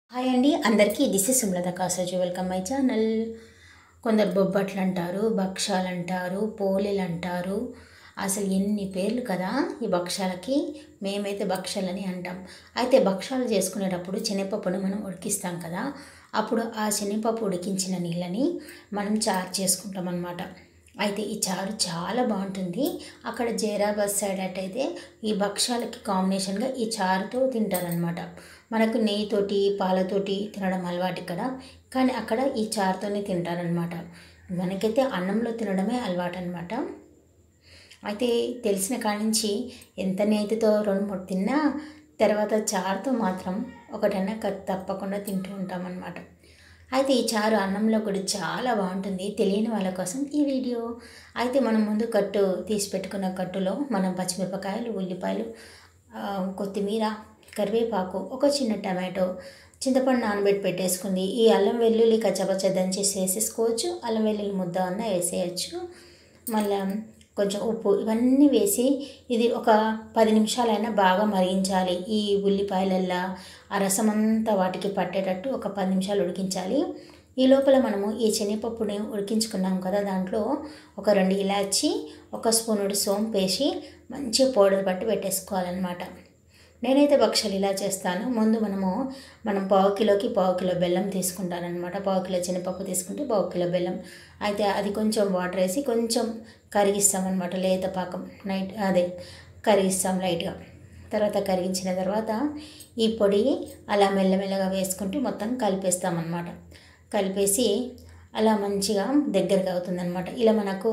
Hi అండి అందరికీ this is Sumalatha Kasoji welcome my channel. కొందరు బొబ్బట్లు అంటారు, భక్షాలు అంటారు, పోలేలు అంటారు. అసలు ఎన్ని పేర్లు కదా ఈ భక్షాలకి. మేమైతే భక్షాలని అంటాం. అయితే భక్షాలు చేసుకునేటప్పుడు శనగపప్పును మనం ఉడికిస్తాం కదా, అప్పుడు ఆ శనగపప్పు ఉడికించిన నీళ్ళని మనం చారు చేసుకుంటాం అన్నమాట. అయితే ఈ చారు చాలా బాగుంటుంది. అక్కడ జైరాబాద్ సైడ్ అట్టయితే ఈ భక్షాలకి కాంబినేషన్గా ఈ చారుతో తింటారనమాట. మనకు నెయ్యితోటి పాలతోటి తినడం అలవాటు ఇక్కడ, కానీ అక్కడ ఈ చారుతోనే తింటారనమాట. మనకైతే అన్నంలో తినడమే అలవాటు అనమాట. అయితే తెలిసిన కాడి నుంచి ఎంత నెయ్యితో 2-3 తిన్నా తర్వాత చారుతో మాత్రం ఒకటన్నా తప్పకుండా తింటూ ఉంటామన్నమాట. అయితే ఈ చారు అన్నంలో కూడా చాలా బాగుంటుంది. తెలియని వాళ్ళ కోసం ఈ వీడియో. అయితే మనం ముందు కట్టు తీసి పెట్టుకున్న కట్టులో మనం పచ్చిమిరపకాయలు, ఉల్లిపాయలు, కొత్తిమీర, కరివేపాకు, ఒక చిన్న టమాటో, చింతపండు నానబెట్టి పెట్టేసుకుంది. ఈ అల్లం వెల్లుల్లి కచ్చపచ్చ దంచేసి వేసేసుకోవచ్చు, అల్లం వెల్లుల్లి ముద్ద అన్న వేసేయచ్చు. మళ్ళీ కొంచెం ఉప్పు, ఇవన్నీ వేసి ఇది ఒక 10 నిమిషాలైనా బాగా మరిగించాలి. ఈ ఉల్లిపాయలల్లా ఆ రసం అంతా వాటికి పట్టేటట్టు ఒక 10 నిమిషాలు ఉడికించాలి. ఈ లోపల మనము ఈ శనగపప్పుని ఉడికించుకున్నాం కదా, దాంట్లో ఒక 2 ఇలాచి, 1 స్పూనుడు సోంపు వేసి మంచిగా పౌడర్ పట్టి పెట్టేసుకోవాలన్నమాట. నేనైతే భక్షాలు ఇలా చేస్తాను. ముందు మనం పావు కిలో బెల్లం తీసుకుంటానమాట. పావు కిలో శనగపప్పు తీసుకుంటే పావు కిలో బెల్లం. అయితే అది కొంచెం వాటర్ వేసి కొంచెం కరిగిస్తామన్నమాట. లేత పాకం కరిగిస్తాం లైట్గా. తర్వాత కరిగించిన తర్వాత ఈ పొడి అలా మెల్లమెల్లగా వేసుకుంటూ మొత్తం కలిపేస్తామన్నమాట. కలిపేసి అలా మంచిగా దగ్గరగా అవుతుందన్నమాట. ఇలా మనకు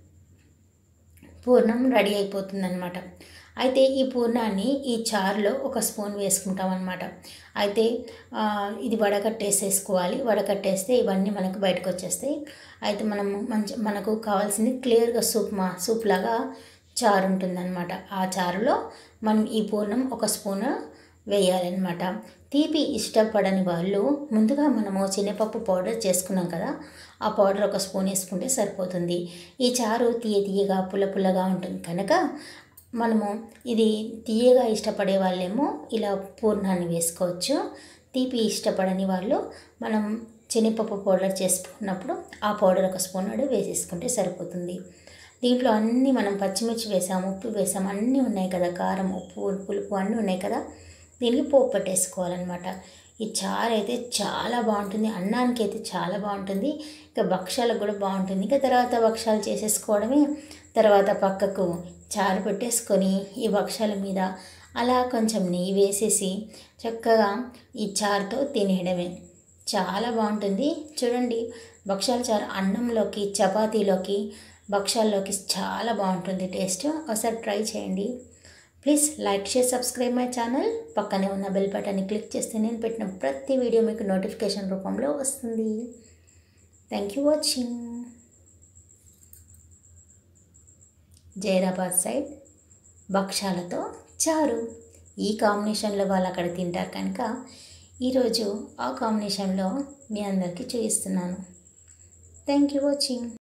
పూర్ణం రెడీ అయిపోతుందన్నమాట. అయితే ఈ పూర్ణాన్ని ఈ చారులో 1 స్పూన్ వేసుకుంటాం అన్నమాట. అయితే ఇది వడకట్టేసేసుకోవాలి. వడకట్టేస్తే ఇవన్నీ మనకు బయటకు వచ్చేస్తాయి. అయితే మనకు కావాల్సింది క్లియర్గా సూప్ లాగా చారు ఉంటుందన్నమాట. ఆ చారులో మనం ఈ పూర్ణం 1 స్పూన్ వేయాలన్నమాట. తీపి ఇష్టపడని వాళ్ళు ముందుగా మనము శనగపప్పు పౌడర్ చేసుకున్నాం కదా, ఆ పౌడర్ 1 స్పూన్ వేసుకుంటే సరిపోతుంది. ఈ చారు తీయగా పుల్లగా ఉంటుంది కనుక మనము ఇది తీయగా ఇష్టపడే వాళ్ళేమో ఇలా పూర్ణాన్ని వేసుకోవచ్చు. తీపి ఇష్టపడని వాళ్ళు మనం శనగపప్పు పౌడర్ చేసుకున్నప్పుడు ఆ పౌడర్ 1 స్పూన్ వేసేసుకుంటే సరిపోతుంది. దీంట్లో అన్నీ మనం పచ్చిమిర్చి వేసాము, ఉప్పు వేసాము, అన్నీ ఉన్నాయి కదా, కారం, ఉప్పు, పులుపు అన్నీ ఉన్నాయి కదా. దీనికి పోపు పెట్టేసుకోవాలన్నమాట. ఈ చారు అయితే చాలా బాగుంటుంది. అన్నానికి అయితే చాలా బాగుంటుంది. ఇంకా భక్షాలకు కూడా బాగుంటుంది. ఇంకా తర్వాత భక్షాలు చేసేసుకోవడమే. తర్వాత పక్కకు చారు పెట్టేసుకొని ఈ భక్షాల మీద అలా కొంచెం నెయ్యి వేసేసి చక్కగా ఈ చారుతో తినేయడమే. చాలా బాగుంటుంది. చూడండి, భక్షాల చారు అన్నంలోకి, చపాతీలోకి, భక్షాల్లోకి చాలా బాగుంటుంది టేస్ట్. ఒకసారి ట్రై చేయండి. Please like, share, subscribe my channel. పక్కనే ఉన్న బెల్ బటన్ని క్లిక్ చేస్తే నేను పెట్టిన ప్రతి వీడియో మీకు నోటిఫికేషన్ రూపంలో వస్తుంది. Thank you watching. Zaheerabad side భక్షాలతో చారు, ఈ కాంబినేషన్లో వాళ్ళు అక్కడ తింటారు కనుక ఈరోజు ఆ కాంబినేషన్లో మీ అందరికీ చూపిస్తున్నాను. Thank you watching.